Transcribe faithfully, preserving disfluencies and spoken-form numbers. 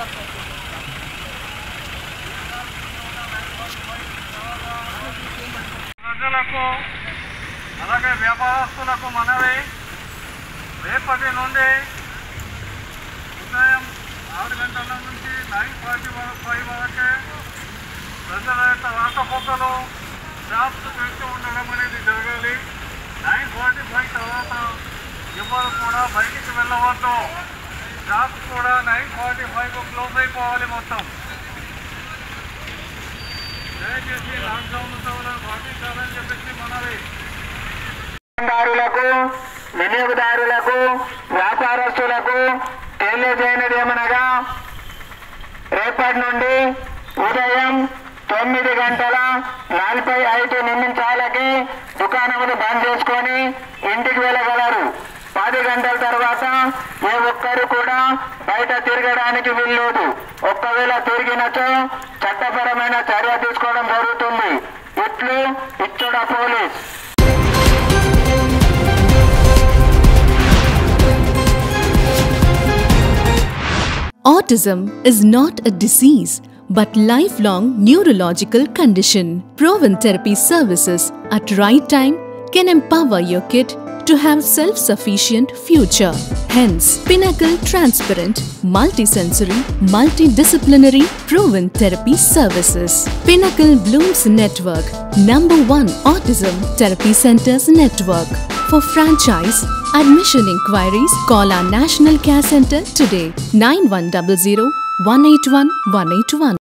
ప్రజలకు అలాగే వ్యాపారస్తులకు మనవి, రేపటి నుండి ఉదయం ఆరు గంటల నుంచి నైన్ ఫార్టీ ఫైవ్ వరకే ప్రజల యొక్క రాకపోకలు షాప్స్ పెంచి ఉండడం అనేది జరగాలి. నైన్ ఫార్టీ ఫైవ్ తర్వాత ఎవరు కూడా బయటికి వెళ్ళవద్దు. షాప్స్ కూడా నైన్ ఫార్టీ ఫైవ్ క్లోజ్ అయిపోవాలి మొత్తం. దయచేసి లాక్డౌన్ ఉత్తర్వులను పాటించాలని చెప్పేసి మనవి. వినియోగదారులకు వ్యాపారస్తులకు తెలియజేయనిదేమనగా, రేపటి నుండి ఉదయం తొమ్మిది గంటల నలభై ఐదు నిమిషాలకి దుకాణములు బంద్ చేసుకొని ఇంటికి వెళ్ళగలరు. పది గంటల తర్వాత ఏ ఒక్కరు కూడా బయట తిరగడానికి వీల్లేదు. ఒక్కవేళ తిరిగినచో చట్టపరమైన చర్య తీసుకోవడం జరుగుతుంది. ఇట్లు Ichoda police. Autism is not a disease but lifelong neurological condition. Proven therapy services at right time can empower your kid to have self-sufficient future. Hence, Pinnacle Transparent, Multisensory, Multidisciplinary Proven Therapy Services. Pinnacle Blooms Network, number one Autism Therapy Centers Network. For franchise, admission inquiries, call our National Care Center today, nine one zero zero, one eight one, one eight one.